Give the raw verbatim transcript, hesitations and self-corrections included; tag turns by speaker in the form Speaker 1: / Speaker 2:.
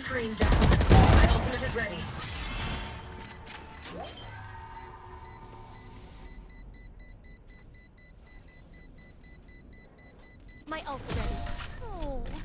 Speaker 1: screen down. My ultimate is ready.
Speaker 2: My ult's ready. Oh.